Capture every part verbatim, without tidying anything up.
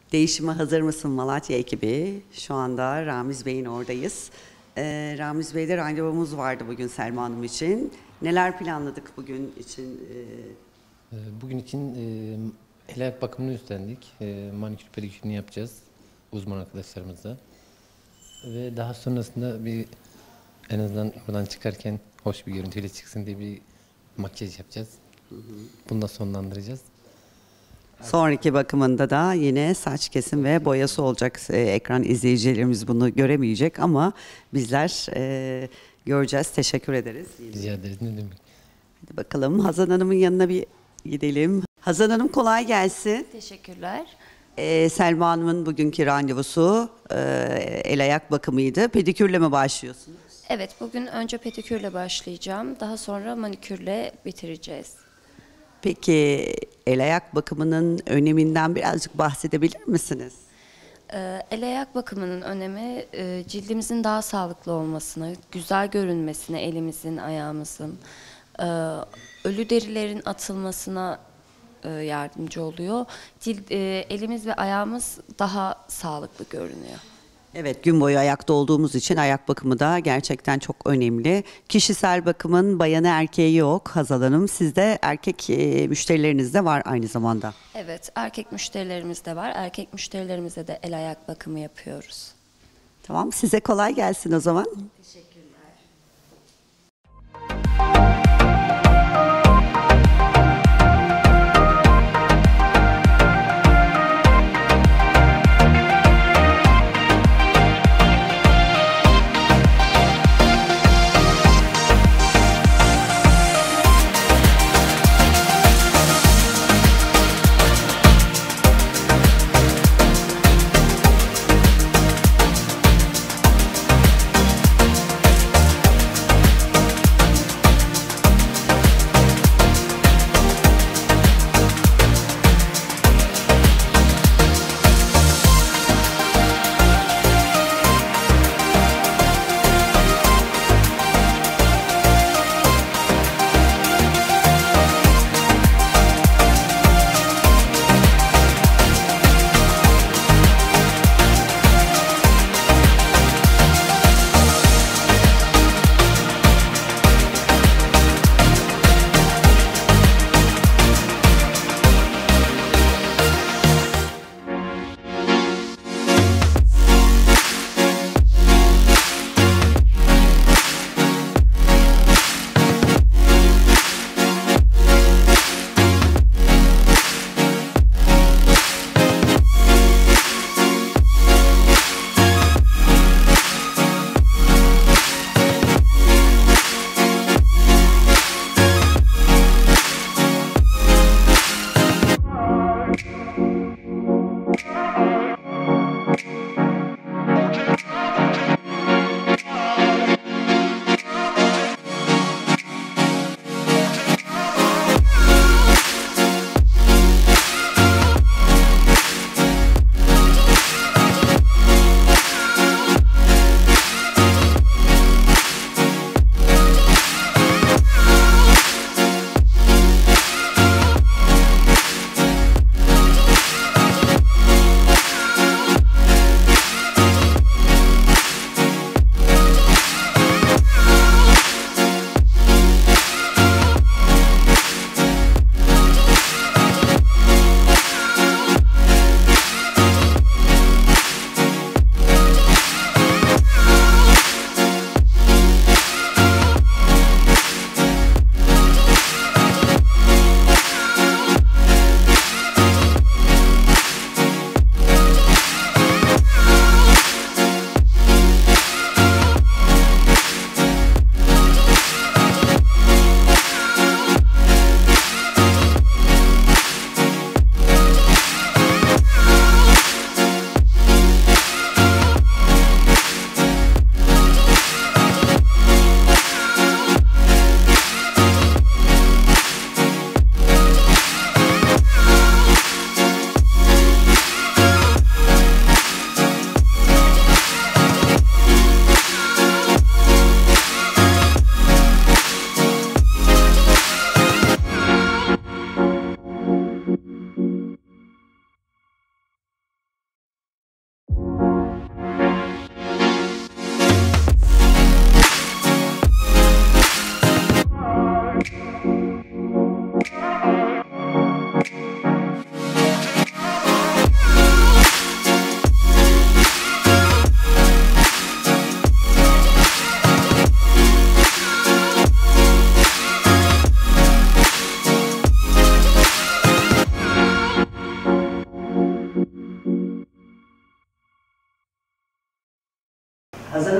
Değişime hazır mısın Malatya ekibi? Şu anda Ramiz Bey'in oradayız. Ee, Ramiz Bey'de randevumuz vardı bugün Selma Hanım için. Neler planladık bugün için? Ee, Bugün için e, el ayak bakımını üstlendik. E, manikür pedikürünü yapacağız uzman arkadaşlarımızla. Ve daha sonrasında bir en azından buradan çıkarken hoş bir görüntüyle çıksın diye bir makyaj yapacağız. Hı hı. Bunu da sonlandıracağız. Sonraki bakımında da yine saç kesim ve boyası olacak. Ee, ekran izleyicilerimiz bunu göremeyecek ama bizler e, göreceğiz. Teşekkür ederiz. Rica ederiz. Ne demek? Hadi bakalım Hazan Hanım'ın yanına bir gidelim. Hazan Hanım kolay gelsin. Teşekkürler. Ee, Selma Hanım'ın bugünkü randevusu e, el ayak bakımıydı. Pedikürle mi başlıyorsunuz? Evet, bugün önce pedikürle başlayacağım. Daha sonra manikürle bitireceğiz. Peki el ayak bakımının öneminden birazcık bahsedebilir misiniz? Ee, el ayak bakımının önemi e, cildimizin daha sağlıklı olmasına, güzel görünmesine, elimizin, ayağımızın, e, ölü derilerin atılmasına e, yardımcı oluyor. Cilt, e, elimiz ve ayağımız daha sağlıklı görünüyor. Evet, gün boyu ayakta olduğumuz için ayak bakımı da gerçekten çok önemli. Kişisel bakımın bayanı erkeği yok Hazal Hanım. Sizde erkek e, müşterileriniz de var aynı zamanda. Evet, erkek müşterilerimiz de var. Erkek müşterilerimize de el ayak bakımı yapıyoruz. Tamam, size kolay gelsin o zaman. Teşekkür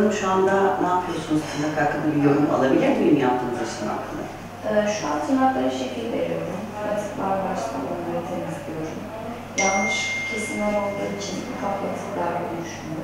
Hanım şu anda ne yapıyorsunuz? Tırnak hakkında bir yorum alabilir miyim yaptığınız işin hakkında? Ee, şu an tırnaklara şekil veriyorum. Batıklar başta onları temizliyorum. Yanlış kesimler olduğu için ufak batıklar oluşmuyor.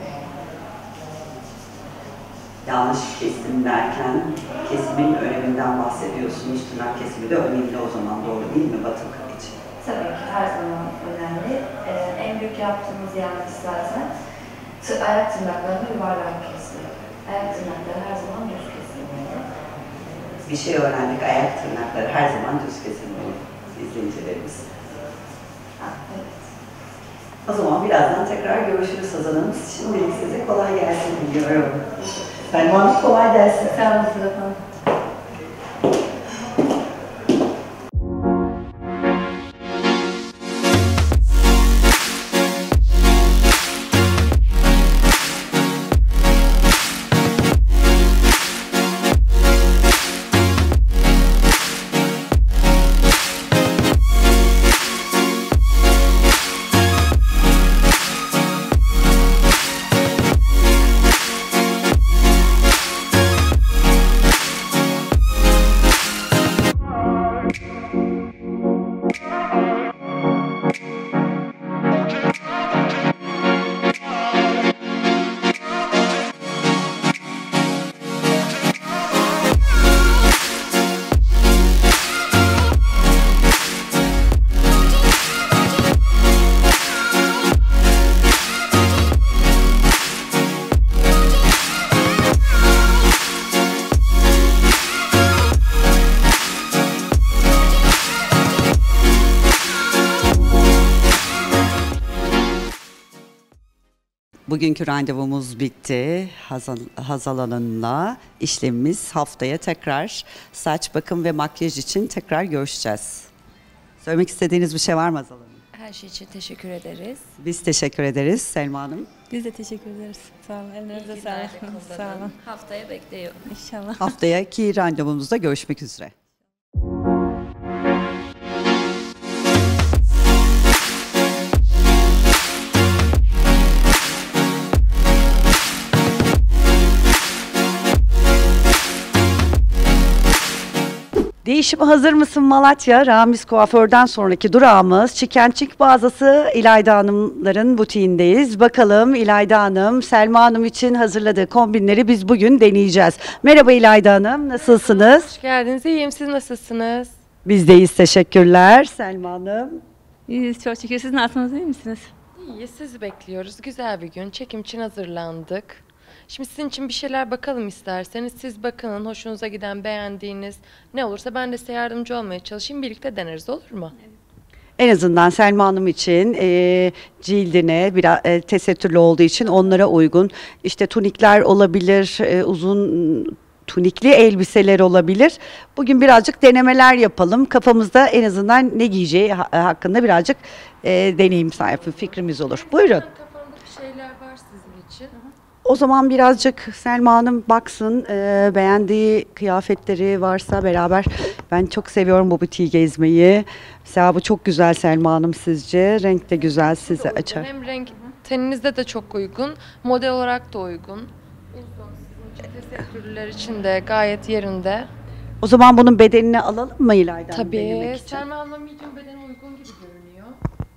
Yanlış kesim derken kesimin öneminden bahsediyorsunuz. Tırnak kesimi de önemli o zaman, doğru değil mi batık için? Tabii ki her zaman önemli. Ee, en büyük yaptığımız yanlış zaten tı- ayak tırnaklarını yuvarlak kesiyor. Ayak tırnakları her zaman düz kesilmeli. Bir şey öğrendik, ayak tırnakları her zaman düz kesilmeli izleyicilerimiz. Ha, evet. O zaman birazdan tekrar görüşürüz Hazal Hanım. Şimdilik size kolay gelsin diliyorum. Selma Hanım kolay gelsin. Sağ olun Serap Hanım. Bugünkü randevumuz bitti. Hazal, Hazal Hanım'la işlemimiz haftaya tekrar saç bakım ve makyaj için tekrar görüşeceğiz. Söylemek istediğiniz bir şey var mı Hazal Hanım? Her şey için teşekkür ederiz. Biz teşekkür ederiz Selma Hanım. Biz de teşekkür ederiz. Sağ olun. Ellerinize sağlık. Sağ olun. Haftaya bekliyorum. İnşallah. Haftaki randevumuzda görüşmek üzere. Değişime hazır mısın Malatya? Ramiz Kuaför'den sonraki durağımız Çikençik mağazası İlayda Hanımların butiğindeyiz. Bakalım İlayda Hanım, Selma Hanım için hazırladığı kombinleri biz bugün deneyeceğiz. Merhaba İlayda Hanım, nasılsınız? Hoş geldiniz. İyiyim. Siz nasılsınız? Bizdeyiz, teşekkürler. Selma Hanım. İyiyiz. Çok şükür. Siz nasılsınız? İyi misiniz? İyi. Sizi bekliyoruz. Güzel bir gün. Çekim için hazırlandık. Şimdi sizin için bir şeyler bakalım isterseniz. Siz bakın, hoşunuza giden, beğendiğiniz ne olursa ben de size yardımcı olmaya çalışayım. Birlikte deneriz, olur mu? En azından Selma Hanım için e, cildine biraz e, tesettürlü olduğu için onlara uygun işte tunikler olabilir, e, uzun tunikli elbiseler olabilir. Bugün birazcık denemeler yapalım. Kafamızda en azından ne giyeceği ha- hakkında birazcık e, deneyim sahibi fikrimiz olur. Buyurun. Kafamda bir şeyler var sizin için. O zaman birazcık Selma Hanım baksın, e, beğendiği kıyafetleri varsa beraber. Ben çok seviyorum bu butiği gezmeyi. Mesela bu çok güzel Selma Hanım sizce. Renk de güzel size Uygun. açar. Hem renk teninizde de çok uygun. Model olarak da uygun. Uzun, sizin için tesettürlüler için de gayet yerinde. O zaman bunun bedenini alalım mı İlayda'nın Tabii. denemek için? Selma Hanım medium bedene uygun gibi görünüyor.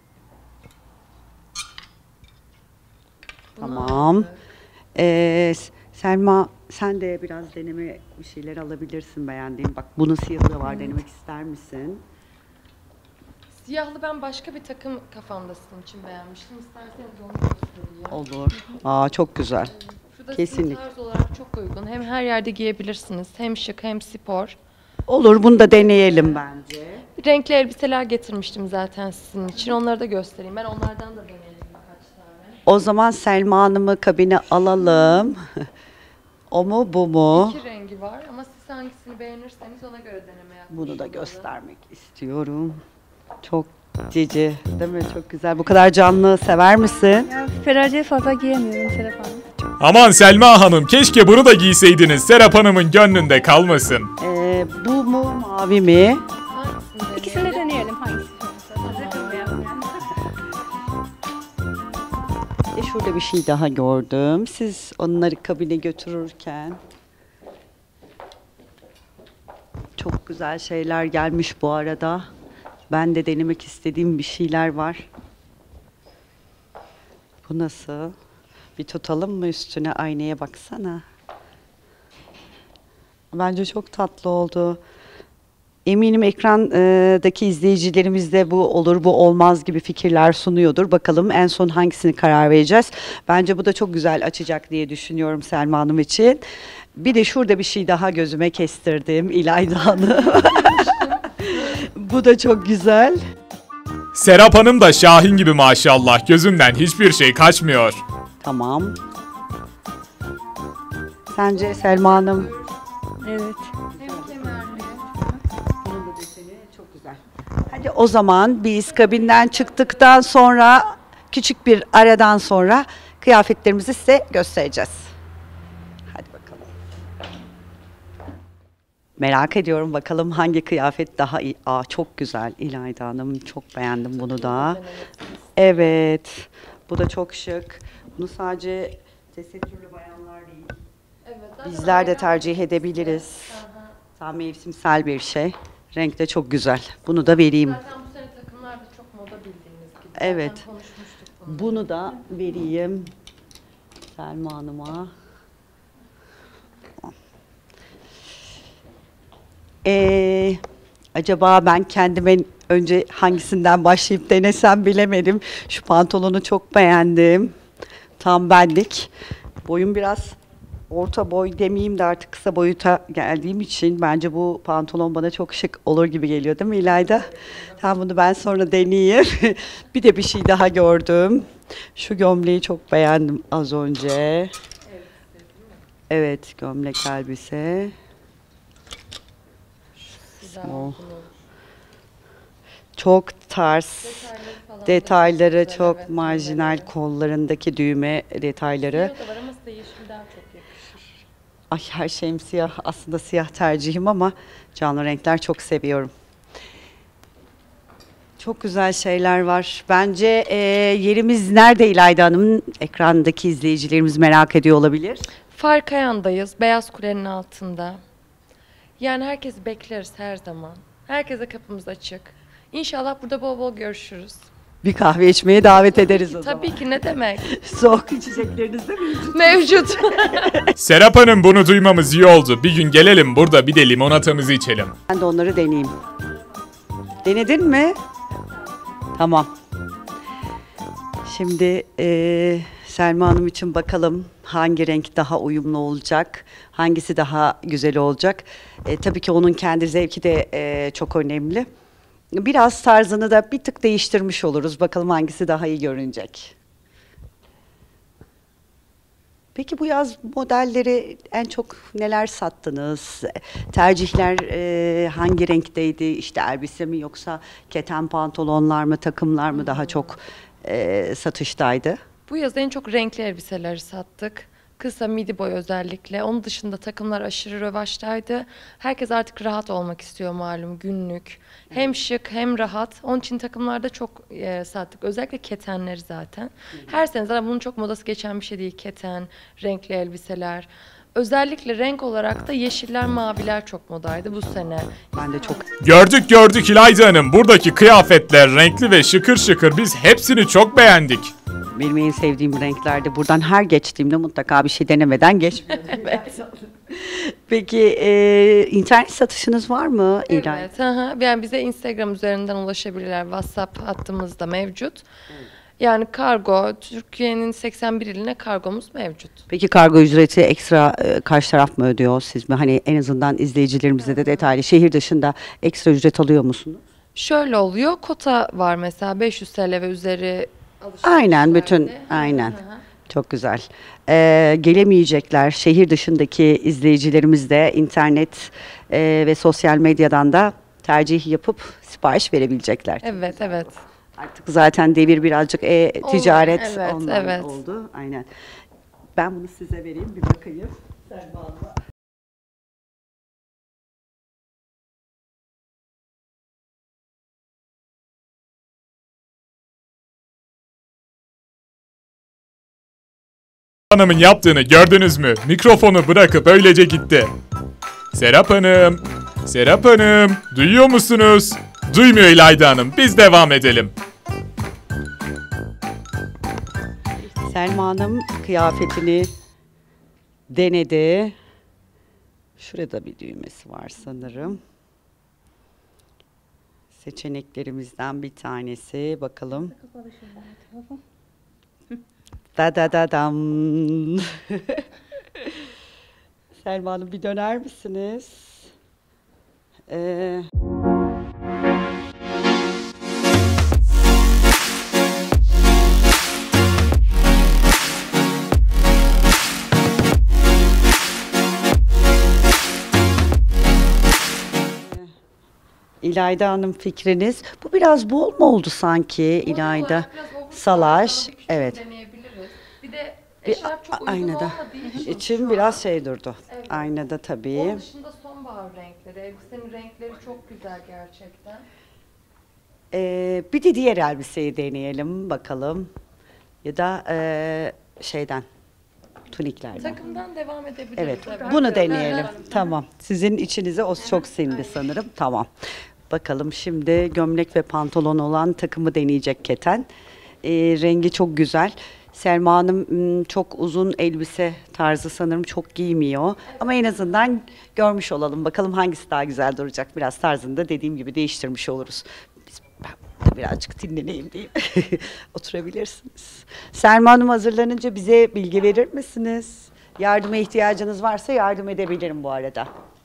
Bunu Tamam. aldık. Ee, Selma sen de biraz deneme bir şeyler alabilirsin beğendiğin. Bak bunun siyahı da var, denemek ister misin? Siyahlı ben başka bir takım kafamda sizin için beğenmiştim. İsterseniz onu göstereyim. Olur. Aa çok güzel. Şu da Kesinlikle. sizin tarz olarak çok uygun. Hem her yerde giyebilirsiniz. Hem şık hem spor. Olur, bunu da deneyelim bence. Renkli elbiseler getirmiştim zaten sizin için. Onları da göstereyim. Ben onlardan da deneyelim birkaç tane. O zaman Selma Hanım'ı kabine alalım. O mu bu mu? İki rengi var ama siz hangisini beğenirseniz ona göre deneme yapmış Bunu da olalım. göstermek istiyorum. Çok cici, değil mi? Çok güzel. Bu kadar canlı sever misin? Ya, ferace fazla giyemiyorum Serap Hanım. Aman Selma Hanım, keşke bunu da giyseydiniz. Serap Hanım'ın gönlünde kalmasın. Ee, bu mu mavi mi? Hangisini İkisini de deneyelim? deneyelim. Hangisi? Hazır kılmayalım yani. E şurada bir şey daha gördüm. Siz onları kabine götürürken çok güzel şeyler gelmiş bu arada. Ben de denemek istediğim bir şeyler var. Bu nasıl? Bir tutalım mı üstüne? Aynaya baksana. Bence çok tatlı oldu. Eminim ekrandaki izleyicilerimiz de bu olur bu olmaz gibi fikirler sunuyordur. Bakalım en son hangisini karar vereceğiz. Bence bu da çok güzel açacak diye düşünüyorum Selma Hanım için. Bir de şurada bir şey daha gözüme kestirdim İlayda Hanım. Bu da çok güzel. Serap Hanım da Şahin gibi maşallah, gözünden hiçbir şey kaçmıyor. Tamam. Sence Selma Hanım? Evet. Çok güzel. Hadi o zaman biz kabinden çıktıktan sonra küçük bir aradan sonra kıyafetlerimizi size göstereceğiz. Hadi bakalım. Merak ediyorum bakalım hangi kıyafet daha iyi. Aa çok güzel İlayda Hanım. Çok beğendim bunu da. Evet. Bu da çok şık. Bunu sadece tesettürlü bayanlar değil. Bizler de tercih edebiliriz. Tam mevsimsel bir şey. Renk de çok güzel. Bunu da vereyim. Zaten bu sene takımlar da çok moda bildiğiniz gibi. Evet. Zaten konuşmuştuk bunu. Bunu da vereyim Selma Hanım'a. Ee, acaba ben kendime önce hangisinden başlayıp denesem bilemedim. Şu pantolonu çok beğendim. Tam benlik. Boyum biraz orta boy demeyeyim de artık kısa boyuta geldiğim için bence bu pantolon bana çok şık olur gibi geliyor değil mi İlayda? Tamam bunu ben sonra deneyeyim. Bir de bir şey daha gördüm. Şu gömleği çok beğendim az önce. Evet gömlek elbise. Güzel Oh. bunun. Çok tarz. Detayları falan da Detayları güzel, çok evet, marjinal düğmeleri. kollarındaki düğme detayları. Siyah da var ama size yeşil daha çok yakışır. Ay her şeyim siyah. Aslında siyah tercihim ama canlı renkler çok seviyorum. Çok güzel şeyler var. Bence e, yerimiz nerede İlayda Hanım? Ekrandaki izleyicilerimiz merak ediyor olabilir. Farkayan'dayız. Beyaz Kule'nin altında. Yani herkesi bekleriz her zaman. Herkese kapımız açık. İnşallah burada bol bol görüşürüz. Bir kahve içmeye davet ederiz o zaman. Tabii ki ne demek. Soğuk içecekleriniz de mevcut. Mevcut. Serap Hanım bunu duymamız iyi oldu. Bir gün gelelim burada bir de limonatamızı içelim. Ben de onları deneyeyim. Denedin mi? Tamam. Şimdi eee, Selma Hanım için bakalım hangi renk daha uyumlu olacak, hangisi daha güzel olacak. E, tabii ki onun kendi zevki de e, çok önemli. Biraz tarzını da bir tık değiştirmiş oluruz. Bakalım hangisi daha iyi görünecek. Peki bu yaz modelleri en çok neler sattınız? Tercihler e, hangi renkteydi? İşte elbise mi yoksa keten pantolonlar mı, takımlar mı daha çok e, satıştaydı? Bu yaz en çok renkli elbiseleri sattık. Kısa midi boy özellikle. Onun dışında takımlar aşırı rövaştaydı. Herkes artık rahat olmak istiyor malum günlük. Hem şık hem rahat. Onun için takımlarda çok e, sattık. Özellikle ketenleri zaten. Her sene zaten bunun çok modası geçen bir şey değil. Keten, renkli elbiseler. Özellikle renk olarak da yeşiller, maviler çok modaydı bu sene. Ben de çok Gördük gördük İlayda Hanım. Buradaki kıyafetler renkli ve şıkır şıkır. Biz hepsini çok beğendik. benim en sevdiğim renklerde. Buradan her geçtiğimde mutlaka bir şey denemeden geçmiyorum. Evet. Peki e, internet satışınız var mı İlayda? Evet, hı hı. Yani bize Instagram üzerinden ulaşabilirler. WhatsApp hattımız da mevcut. Yani kargo, Türkiye'nin seksen bir iline kargomuz mevcut. Peki kargo ücreti ekstra e, karşı taraf mı ödüyor siz mi? Hani en azından izleyicilerimize de detaylı. Şehir dışında ekstra ücret alıyor musunuz? Şöyle oluyor, kota var mesela beş yüz T L ve üzeri Aynen bütün alışverişlerde. aynen. Hı hı. Çok güzel. Ee, gelemeyecekler şehir dışındaki izleyicilerimiz de internet e, ve sosyal medyadan da tercih yapıp sipariş verebilecekler. Evet, evet. Artık zaten devir birazcık e-ticaret Online, evet, online evet. oldu. Aynen. Ben bunu size vereyim bir bakayım. Selma Hanım'a. Hanım'ın yaptığını gördünüz mü? Mikrofonu bırakıp öylece gitti. Serap Hanım, Serap Hanım, duyuyor musunuz? Duymuyor İlayda Hanım, biz devam edelim. Selma Hanım kıyafetini denedi. Şurada bir düğmesi var sanırım. Seçeneklerimizden bir tanesi. Bakalım. Da da da dam. Selma Hanım bir döner misiniz? Ee... İlayda Hanım fikriniz. Bu biraz bol mu oldu sanki İlayda? Salaş. Evet. Deneyebiliriz. Bir de Bir, eşarp çok uygun aynada. olmadığı için İçim şu biraz an- şey durdu. Evet. Aynada tabii. Onun dışında sonbahar renkleri, elbisenin renkleri çok güzel gerçekten. Ee, bir de diğer elbiseyi deneyelim bakalım. Ya da ee, şeyden, tuniklerden. Takımdan devam edebiliriz. Evet, bunu deneyelim. Tamam. Sizin içinize o çok sindi sanırım. Tamam. Bakalım şimdi gömlek ve pantolon olan takımı deneyecek Keten. Ee, rengi çok güzel. Selma Hanım m, çok uzun elbise tarzı sanırım çok giymiyor. Ama en azından görmüş olalım. Bakalım hangisi daha güzel duracak. Biraz tarzını da dediğim gibi değiştirmiş oluruz. Biz, ben burada birazcık dinleneyim diyeyim. Oturabilirsiniz. Selma Hanım hazırlanınca bize bilgi verir misiniz? Yardıma ihtiyacınız varsa yardım edebilirim bu arada.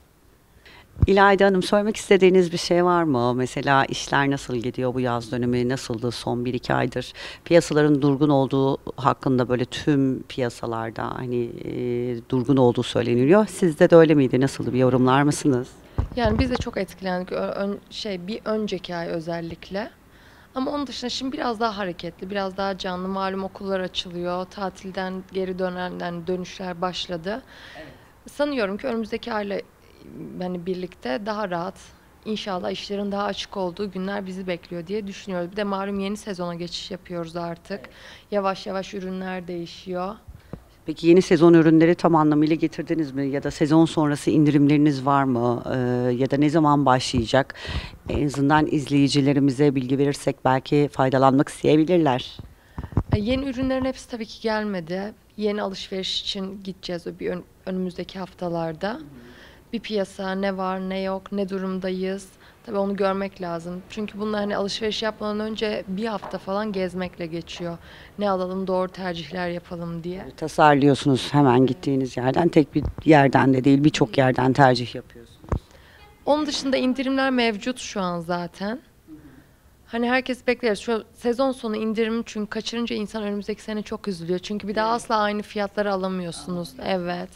İlayda Hanım söylemek istediğiniz bir şey var mı? Mesela işler nasıl gidiyor bu yaz dönemi? Nasıldı son bir iki aydır? Piyasaların durgun olduğu hakkında böyle tüm piyasalarda hani e, durgun olduğu söyleniliyor. Sizde de öyle miydi? Nasıldı? Bir yorumlar mısınız? Yani biz de çok etkilendik. Ö- ön- şey bir önceki ay özellikle. Ama onun dışında şimdi biraz daha hareketli, biraz daha canlı. Malum okullar açılıyor, tatilden geri dönenden dönüşler başladı. Sanıyorum ki önümüzdeki ayla yani birlikte daha rahat, İnşallah işlerin daha açık olduğu günler bizi bekliyor diye düşünüyoruz. Bir de malum yeni sezona geçiş yapıyoruz artık. Yavaş yavaş ürünler değişiyor. Peki yeni sezon ürünleri tam anlamıyla getirdiniz mi? Ya da sezon sonrası indirimleriniz var mı? Ee, ya da ne zaman başlayacak? En azından izleyicilerimize bilgi verirsek belki faydalanmak isteyebilirler. E, Yeni ürünlerin hepsi tabii ki gelmedi. Yeni alışveriş için gideceğiz o bir ön- önümüzdeki haftalarda. Bir piyasa ne var ne yok ne durumdayız. Tabii onu görmek lazım. Çünkü bunlar hani alışveriş yapmadan önce bir hafta falan gezmekle geçiyor. Ne alalım doğru tercihler yapalım diye. Tasarlıyorsunuz hemen gittiğiniz yerden. Tek bir yerden de değil birçok yerden tercih yapıyorsunuz. Onun dışında indirimler mevcut şu an zaten. Hani herkes bekler. Şu sezon sonu indirim çünkü kaçırınca insan önümüzdeki sene çok üzülüyor. Çünkü bir daha asla aynı fiyatları alamıyorsunuz. Evet.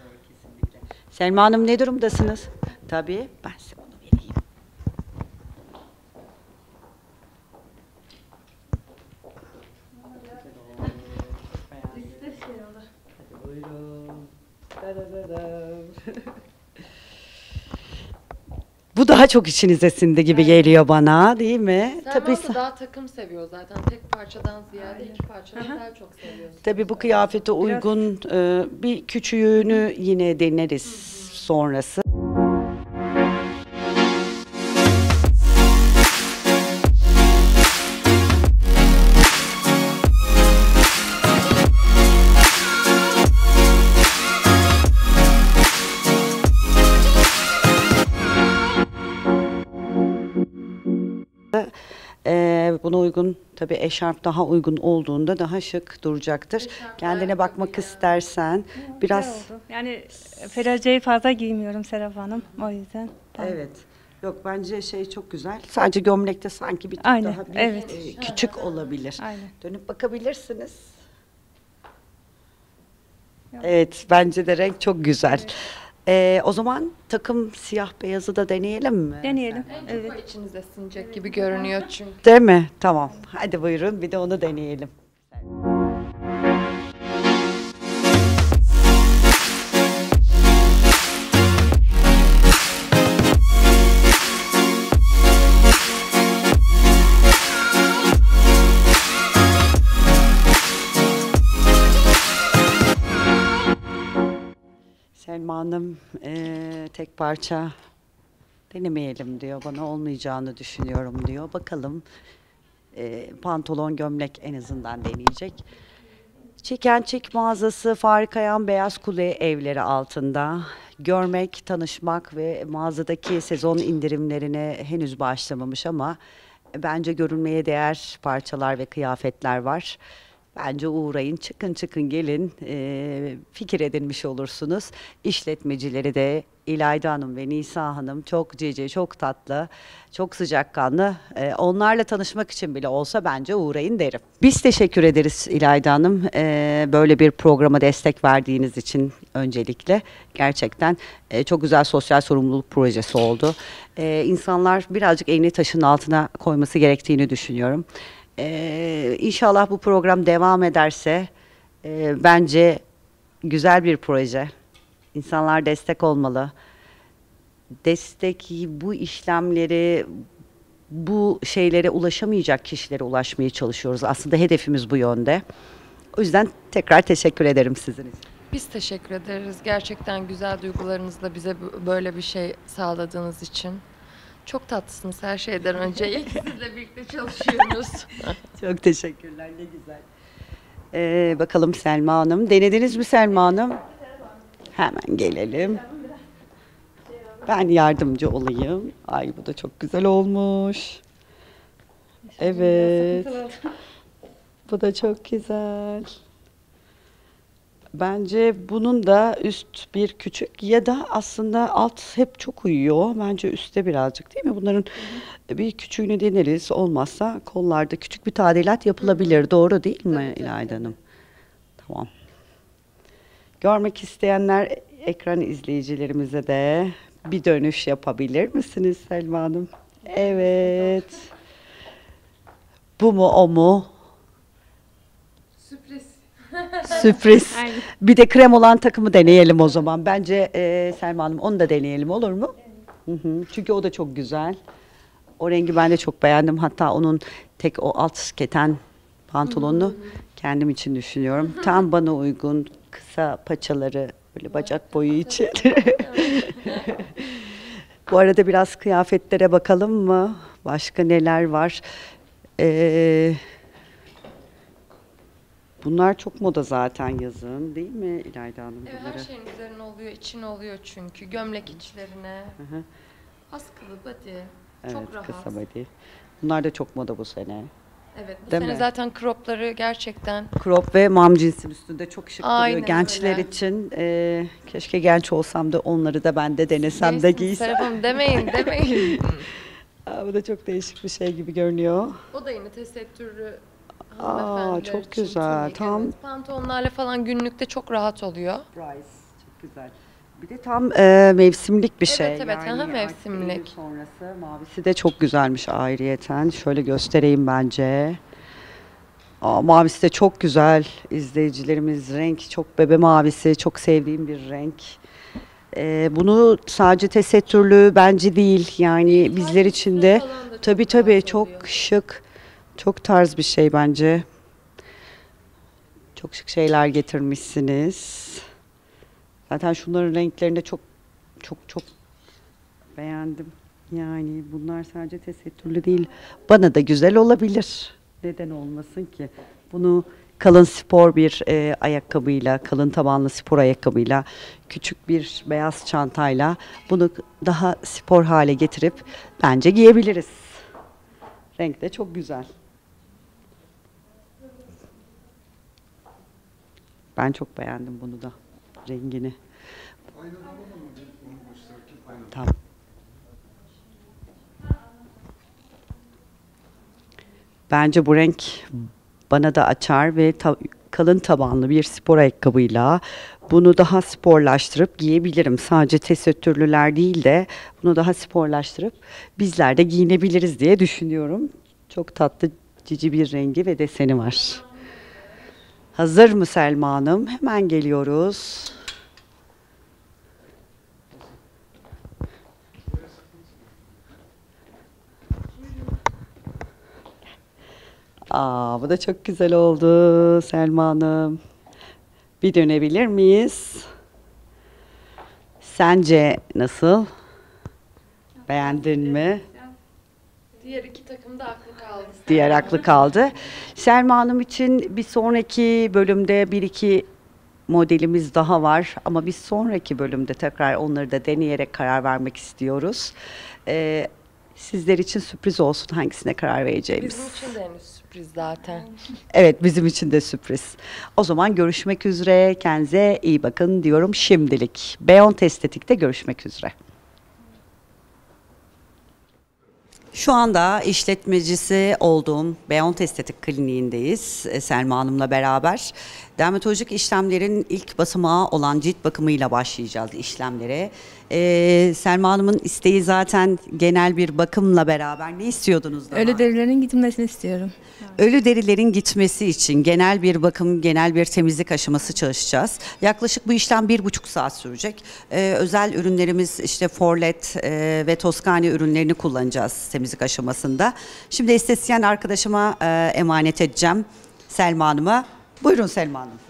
Selma Hanım ne durumdasınız? Tabii ben size onu vereyim. Bu daha çok içinize sindi gibi geliyor bana, değil mi? Tabii, Selma da daha takım seviyor zaten. Tek parçadan ziyade iki parçadan daha çok seviyorsun. tabii bu kıyafete uygun e, bir küçüğünü yine deneriz sonrası. Ee, buna uygun tabii eşarp daha uygun olduğunda daha şık duracaktır. Kendine bakmak istersen biraz Güzel oldu. Yani feraceyi fazla giymiyorum Serap Hanım. O yüzden. Tamam. evet. Yok bence şey çok güzel. Sadece gömlekte sanki bir tık Aynen, daha bir, evet. e, küçük olabilir. Aynen. Dönüp bakabilirsiniz. Evet, bence de renk çok güzel. Ee, o zaman takım siyah beyazı da deneyelim mi? Deneyelim. En çok o içinize sinecek gibi görünüyor çünkü. Değil mi? Tamam. Hadi buyurun bir de onu deneyelim. Selma Hanım eee, tek parça denemeyelim diyor. Bana olmayacağını düşünüyorum diyor. Bakalım. Eee, pantolon, gömlek en azından deneyecek. Çiken Çik mağazası Farikayan Beyaz Kule evleri altında. Görmek, tanışmak ve mağazadaki sezon indirimlerine henüz başlamamış ama bence görülmeye değer parçalar ve kıyafetler var. Bence uğrayın, çıkın çıkın gelin, eee, fikir edinmiş olursunuz. İşletmecileri de İlayda Hanım ve Nisa Hanım çok cici, çok tatlı, çok sıcakkanlı. Eee, onlarla tanışmak için bile olsa bence uğrayın derim. Biz teşekkür ederiz İlayda Hanım. Eee, böyle bir programa destek verdiğiniz için öncelikle. Gerçekten eee, çok güzel sosyal sorumluluk projesi oldu. Eee insanlar birazcık elini taşın altına koyması gerektiğini düşünüyorum. Ee, inşallah bu program devam ederse e, bence güzel bir proje. İnsanlar destek olmalı. Destek bu işlemleri, bu şeylere ulaşamayacak kişilere ulaşmaya çalışıyoruz. Aslında hedefimiz bu yönde. O yüzden tekrar teşekkür ederim sizin için. Biz teşekkür ederiz. Gerçekten güzel duygularınızla bize bu- böyle bir şey sağladığınız için. Çok tatlısınız her şeyden önce. İyi ki sizle birlikte çalışıyoruz. Çok teşekkürler, ne güzel. Ee, bakalım Selma Hanım. Denediniz mi Selma Hanım? Hemen gelelim. Ben yardımcı olayım. Ay bu da çok güzel olmuş. Evet. Bu da çok güzel. Bence bunun da üst bir küçük ya da aslında alt hep çok uyuyor. Bence üstte birazcık değil mi? Bunların bir küçüğünü deneriz. Olmazsa kollarda küçük bir tadilat yapılabilir. Doğru değil mi İlayda Hanım? Tamam. Görmek isteyenler ekran izleyicilerimize de bir dönüş yapabilir misiniz Selma Hanım? Evet. Bu mu o mu? Sürpriz. Bir de krem olan takımı deneyelim o zaman. Bence e, Selma Hanım onu da deneyelim, olur mu? Hı hı. Çünkü o da çok güzel. O rengi ben de çok beğendim. Hatta onun tek o alt keten pantolonunu kendim için düşünüyorum. Tam bana uygun, kısa paçaları böyle bacak boyu için. Bu arada biraz kıyafetlere bakalım mı? Başka neler var? Eee Bunlar çok moda zaten yazın, değil mi İlayda Hanım? Evet, bunları? her şeyin üzerine oluyor, için oluyor çünkü. Gömlek içlerine, Hı hı. askılı, body. Evet, Çok rahat. kısa body. Bunlar da çok moda bu sene. Evet, bu Değil sene mi? zaten cropları gerçekten Crop ve mam cinsin üstünde çok şık Aynen duruyor. Gençler öyle. için e, keşke genç olsam da onları da ben de denesem de Değilsiniz giysem. Serap Hanım, demeyin demeyin. Aa, bu da çok değişik bir şey gibi görünüyor. O da yine tesettürlü Aa, hanımefendiler çok için güzel, tunik, tam- evet. Pantolonlarla falan günlükte çok rahat oluyor. Price, çok güzel. Bir de tam e, mevsimlik bir şey. Evet, evet, aha, artık mevsimlik. Eylül sonrası mavisi de çok güzelmiş ayrıyeten. Şöyle göstereyim bence. Aa, mavisi de çok güzel. İzleyicilerimiz renk çok bebe mavisi. Çok sevdiğim bir renk. Ee, bunu sadece tesettürlü bence değil. Yani bizler için de falan da çok tabii tabii rahat çok oluyor. şık. Çok tarz bir şey bence. Çok şık şeyler getirmişsiniz. Zaten şunların renklerini de çok çok çok beğendim. Yani bunlar sadece tesettürlü değil. Bana da güzel olabilir. Neden olmasın ki? Bunu kalın spor bir e, ayakkabıyla, kalın tabanlı spor ayakkabıyla, küçük bir beyaz çantayla bunu daha spor hale getirip bence giyebiliriz. Renk de çok güzel. Ben çok beğendim bunu da, rengini. Tamam. Bence bu renk bana da açar ve ta- kalın tabanlı bir spor ayakkabıyla bunu daha sporlaştırıp giyebilirim. Sadece tesettürlüler değil de bunu daha sporlaştırıp bizler de giyinebiliriz diye düşünüyorum. Çok tatlı cici bir rengi ve deseni var. Hazır mı Selma Hanım? Hemen geliyoruz. Aa, bu da çok güzel oldu Selma Hanım. Bir dönebilir miyiz? Sence nasıl? Beğendin mi? Diğer iki takım da aklı kaldı. Diğer aklı kaldı. Selma Hanım için bir sonraki bölümde bir iki modelimiz daha var. Ama bir sonraki bölümde tekrar onları da deneyerek karar vermek istiyoruz. Ee, sizler için sürpriz olsun hangisine karar vereceğimiz. Bizim için de henüz sürpriz zaten. Evet, bizim için de sürpriz. O zaman görüşmek üzere. Kendinize iyi bakın diyorum şimdilik. Beyond Estetik'te görüşmek üzere. Şu anda işletmecisi olduğum Beyond Estetik Kliniğindeyiz e, Selma Hanım'la beraber. Dermatolojik işlemlerin ilk basamağı olan cilt bakımıyla başlayacağız işlemlere. E, Selma Hanım'ın isteği zaten genel bir bakımla beraber. Ne istiyordunuz daha? Ölü derilerin gitmesini istiyorum. Ölü derilerin gitmesi için genel bir bakım, genel bir temizlik aşaması çalışacağız. Yaklaşık bu işlem bir buçuk saat sürecek. Ee, özel ürünlerimiz işte Forlet e, ve Toscani ürünlerini kullanacağız temizlik aşamasında. Şimdi estetisyen arkadaşıma e, emanet edeceğim Selma Hanım'a. Buyurun Selma Hanım.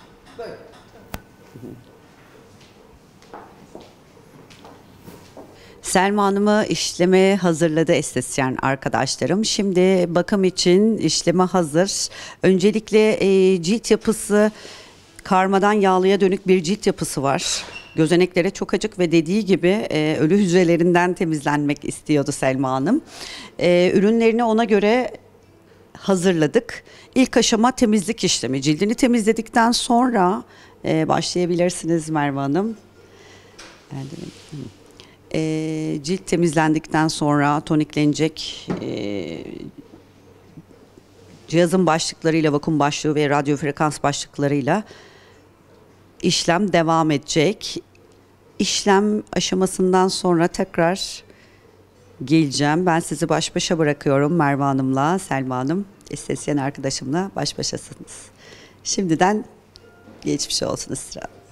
Selma Hanım'ı işleme hazırladı estetisyen arkadaşlarım. Şimdi bakım için işleme hazır. Öncelikle e, cilt yapısı karmadan yağlıya dönük bir cilt yapısı var. Gözeneklere çok acık ve dediği gibi e, ölü hücrelerinden temizlenmek istiyordu Selma Hanım. E, ürünlerini ona göre hazırladık. İlk aşama temizlik işlemi. Cildini temizledikten sonra e, başlayabilirsiniz Merve Hanım. Evet. E, cilt temizlendikten sonra toniklenecek, e, cihazın başlıklarıyla, vakum başlığı ve radyo frekans başlıklarıyla işlem devam edecek. İşlem aşamasından sonra tekrar geleceğim. Ben sizi baş başa bırakıyorum Merve Hanım'la, Selma Hanım, estetisyen arkadaşımla baş başasınız. Şimdiden geçmiş olsun Esra.